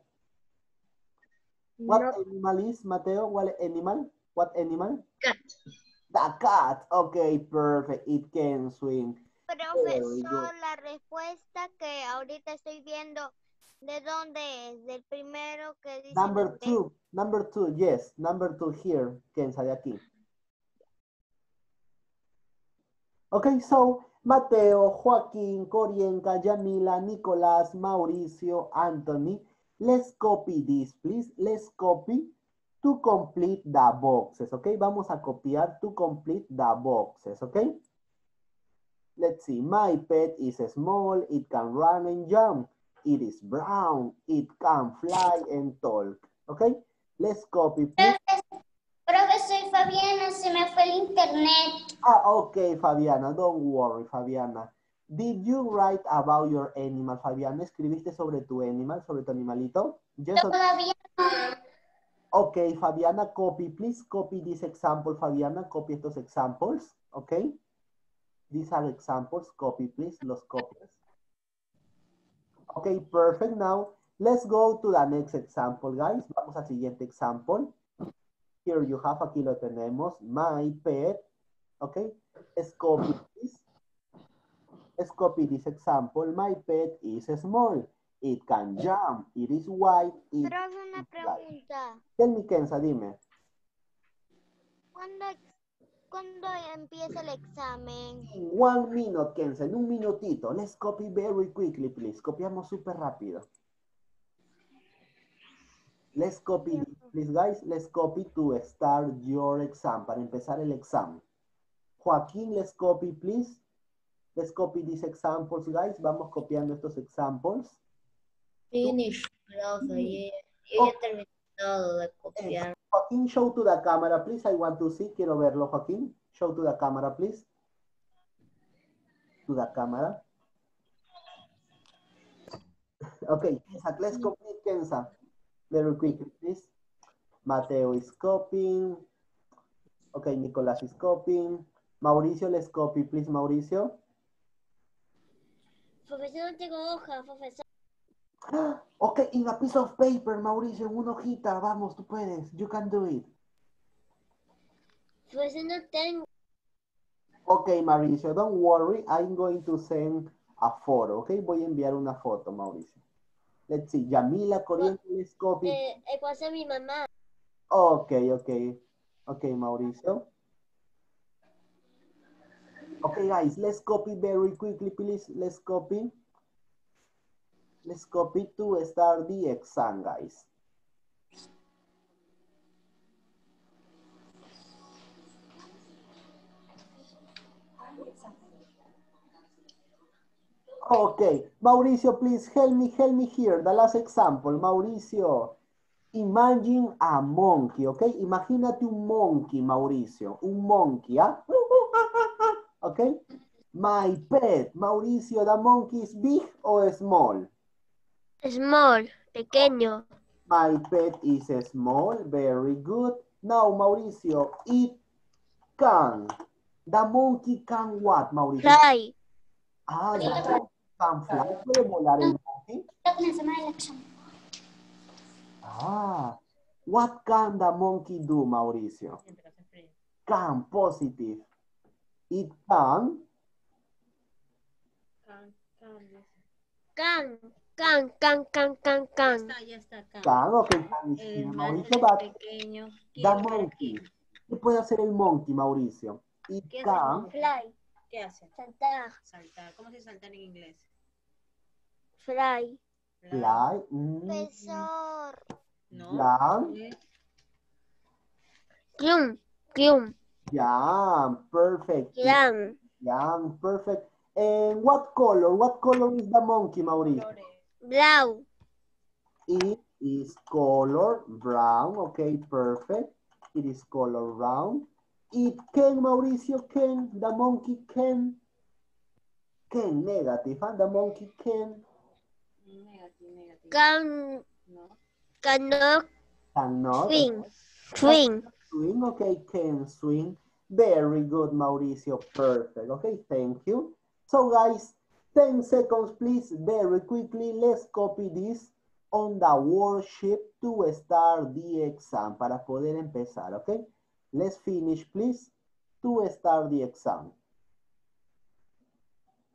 What Not animal is, Mateo? What animal? What animal? cat. The cat. Okay, perfect. It can swim. Profesor, la respuesta que ahorita estoy viendo, ¿de dónde es? Del primero que dice Number usted. two, number two, yes, number two here, Kenza, de aquí. Okay, so Mateo, Joaquín, Corienca, Yamila, Nicolás, Mauricio, Anthony. Let's copy this, please. Let's copy to complete the boxes, okay? Vamos a copiar to complete the boxes, okay? Let's see. My pet is small. It can run and jump. It is brown. It can fly and talk, okay? Let's copy, please. Profesor Fabiana, se me fue el internet. Ah, okay, Fabiana, don't worry, Fabiana. Did you write about your animal, Fabiana? ¿Escribiste sobre tu animal, sobre tu animalito? Yes, Todavía no. okay, Fabiana, copy, please copy this example, Fabiana, copy estos examples, okay? These are examples, copy, please, los copias. Okay, perfect. Now, let's go to the next example, guys. Vamos al siguiente example. Here you have, aquí lo tenemos, my pet, okay? Let's copy this. Let's copy this example. My pet is small. It can jump. It is white. It Pero una pregunta. Tell me, Kenza, dime. ¿Cuándo, ¿Cuándo empieza el examen? In one minute, Kenza, en un minutito. Let's copy very quickly, please. Copiamos súper rápido. Let's copy, please, guys. Let's copy to start your exam. Para empezar el examen. Joaquín, let's copy, please. Let's copy these examples, guys. Vamos copiando estos examples. Finish, profe. Ya he terminado de copiar. Joaquín, show to the camera, please. I want to see. Quiero verlo, Joaquín. Show to the camera, please. To the camera. Okay, Kenza, let's complete Kenza. Very quickly, please. Mateo is copying. Okay, Nicolás is copying. Mauricio, let's copy, please, Mauricio. Profesor, no tengo hoja, profesor. Okay, in a piece of paper, Mauricio, en una hojita. Vamos, tú puedes. You can do it. Profesor, no tengo. Okay, Mauricio, don't worry. I'm going to send a photo, okay? Voy a enviar una foto, Mauricio. Let's see. Yamila, Corriente, let's copy. Eh, el cual es mi mamá. Okay, okay. Okay, Mauricio. Okay, guys, let's copy very quickly, please. Let's copy. Let's copy to start the exam, guys. Okay, Mauricio, please help me, help me here. The last example, Mauricio. Imagine a monkey, okay? Imagínate un monkey, Mauricio. Un monkey, ¿ah? Okay? My pet, Mauricio, the monkey is big or small? Small, pequeño. My pet is small, very good. Now, Mauricio, it can. The monkey can what, Mauricio? Fly. Ah, the monkey can fly. ¿Puede volar el monkey? Ah, what can the monkey do, Mauricio? Can, positive. It can. Can, can, can, can, can, can. Ya está, can. Can, okay, can is El here, más Mauricio, but pequeño. the monkey. ¿Qué puede hacer el monkey, Mauricio? It ¿Qué hace el can. monkey? Fly. ¿Qué hace? Saltar. Saltar. ¿Cómo se saltar en inglés? Fly. Fly. Mm, Profesor. No. fly. Clum. Clum. Jump. Perfect. Clam. Jump. Perfect. And what color? What color is the monkey, Mauricio? Blau. It is color brown. Okay, perfect. It is color brown. It can, Mauricio, can. The monkey can. Can, negative. Huh? The monkey can. Negative, negative. Can, No. cannot Cannot. swing. Swing. Swing, okay, can swing. Very good, Mauricio, perfect. Okay, thank you. So guys, ten seconds, please, very quickly. Let's copy this on the worksheet to start the exam, para poder empezar, okay? Let's finish, please, to start the exam.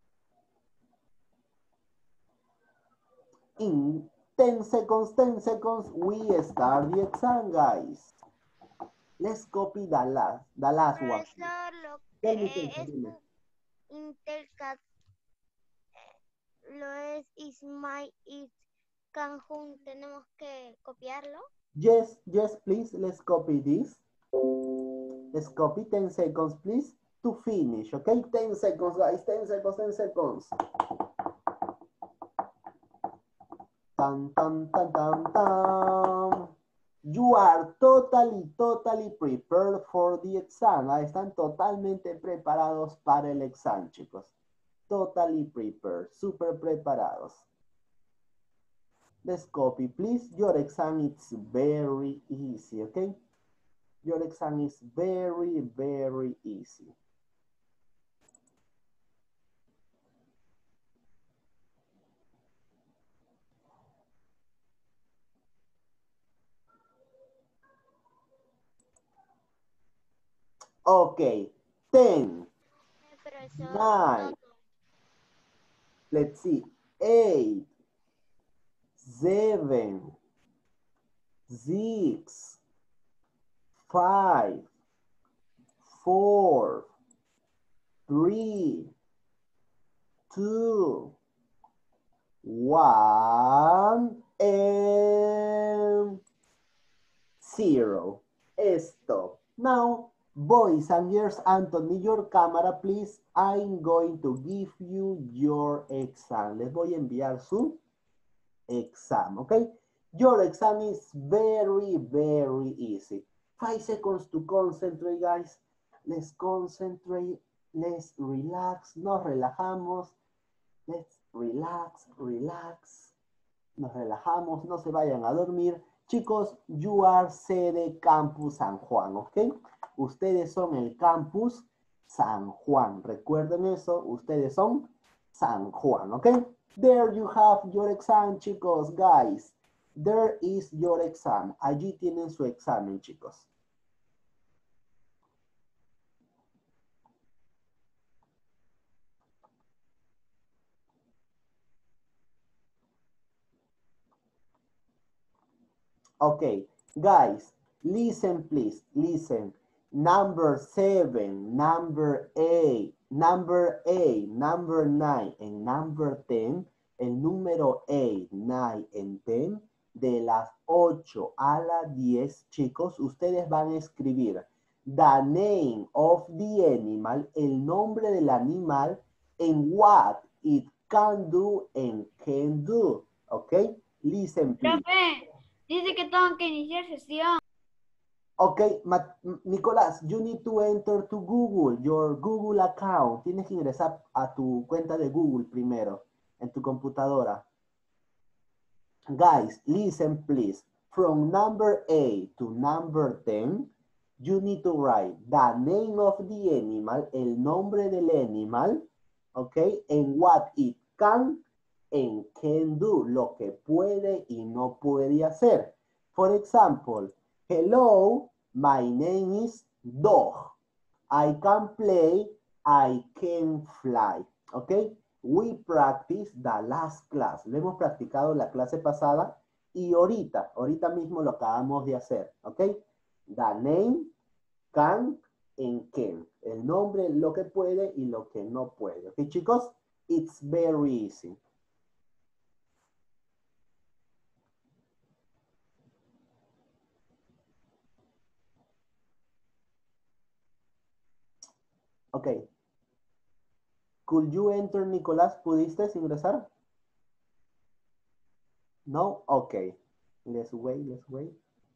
In ten seconds, ten seconds, we start the exam, guys. Let's copy the last, the last one. Profesor, lo Tell me, que tell me, es dime. Intercat, lo es is my is Cancún, tenemos que copiarlo. Yes, yes, please, let's copy this. Let's copy ten seconds, please, to finish, okay? ten seconds, guys, ten seconds, ten seconds. Tan, tan, tan, tan, tan. You are totally, totally prepared for the exam. Ah, están totalmente preparados para el exam, chicos. Totally prepared, super preparados. Let's copy, please. Your exam is very easy, okay? Your exam is very, very easy. Okay, ten, Profesor, nine, no, let's see, eight, seven, six, five, four, three, two, one, and zero. Stop. Now, boys and girls, Anthony, your camera, please. I'm going to give you your exam. Les voy a enviar su exam, okay? Your exam is very, very easy. Five seconds to concentrate, guys. Let's concentrate. Let's relax. Nos relajamos. Let's relax, relax. Nos relajamos. No se vayan a dormir. Chicos, you are sede Campus San Juan, ¿ok? Ustedes son el Campus San Juan. Recuerden eso. Ustedes son San Juan, ¿ok? There you have your exam, chicos, guys. There is your exam. Allí tienen su examen, chicos. Okay, guys, listen, please, listen. Number seven, number eight, number eight, number nine, and number ten, el número eight, nine, and ten, de las ocho a las diez, chicos, ustedes van a escribir the name of the animal, el nombre del animal, and what it can do and can do. Okay, listen, please. Profe, dice que tengo que iniciar sesión. Okay, Ma- Nicolás, you need to enter to Google, your Google account. Tienes que ingresar a tu cuenta de Google primero, en tu computadora. Guys, listen please. From number eight to number ten, you need to write the name of the animal, el nombre del animal, okay, and what it can and can do, lo que puede y no puede hacer. For example, hello, my name is Dog. I can play, I can fly. Okay, we practice the last class. Lo hemos practicado la clase pasada y ahorita, ahorita mismo lo acabamos de hacer. Okay, the name, can and can. El nombre, lo que puede y lo que no puede. Okay, chicos, it's very easy. Okay. Could you enter, Nicolás? ¿Pudiste ingresar? No? Okay. Let's wait, let's wait.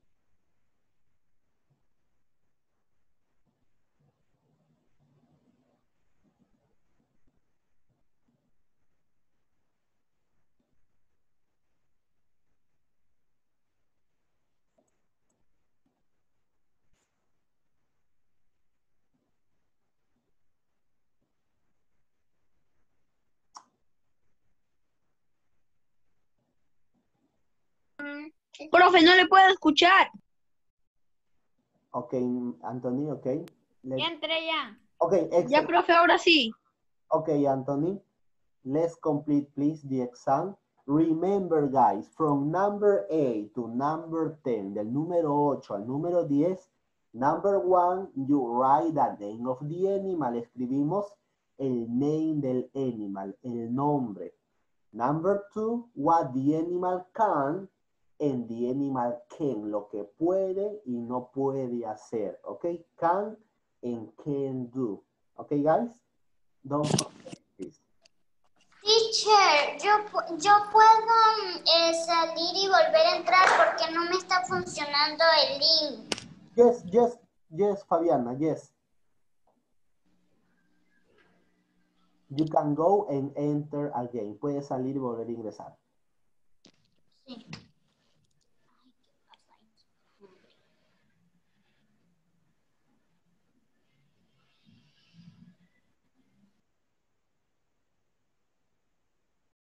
Profe, no le puedo escuchar. Okay, Anthony, okay. Let's... Ya entré ya. Okay, excellent. Ya, profe, ahora sí. Okay, Anthony. Let's complete, please, the exam. Remember, guys, from number eight to number ten, del número ocho al número diez, number one, you write the name of the animal. Escribimos el name del animal, el nombre. Number two, what the animal can and the animal can, lo que puede y no puede hacer, okay? Can and can do, okay, guys? Don't forget this. Teacher, yo, pu- yo puedo eh, salir y volver a entrar porque no me está funcionando el link. Yes, yes, yes, Fabiana, yes. You can go and enter again. Puedes salir y volver a ingresar. Sí.